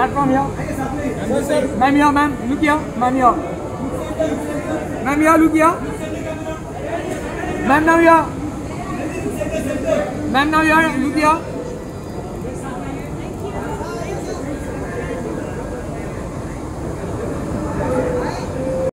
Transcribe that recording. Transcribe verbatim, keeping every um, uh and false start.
Start from here. Ma'am here, ma'am. Look here. Ma'am here. Ma'am here, look here. Ma'am now here. Ma'am now here, look here.